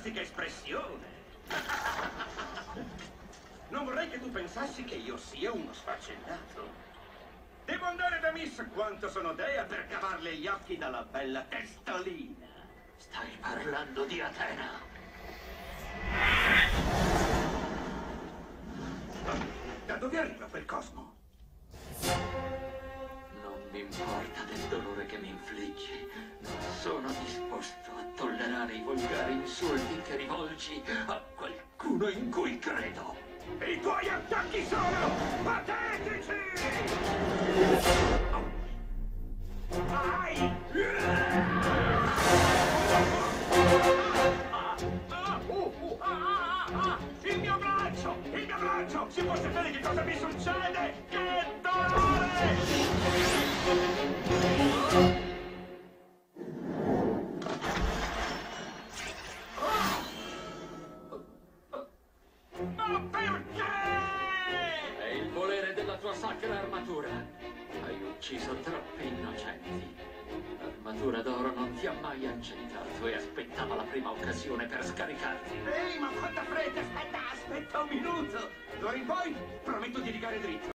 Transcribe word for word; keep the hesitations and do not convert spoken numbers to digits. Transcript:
fantastica espressione! Non vorrei che tu pensassi che io sia uno sfaccendato. Devo andare da Miss quanto sono dea per cavarle gli occhi dalla bella testolina. Stai parlando di Atena? Da dove arriva quel cosmo? Non mi importa del dolore che mi infliggi. Non sono disposto a tollerare i volgari insulti che rivolgi a qualcuno in cui credo. I tuoi attacchi sono patetici! Ai! Ah, ah, uh, uh, ah, ah, ah, il mio braccio! Il mio braccio! Si può sapere che cosa mi succede? Che dolore! Ma perché? È il volere della tua sacra armatura. Hai ucciso troppi innocenti. L'armatura d'oro non ti ha mai accettato e aspettava la prima occasione per scaricarti. Ehi, ma quanta fretta! Aspetta, aspetta un minuto! D'ora in poi prometto di rigare dritto.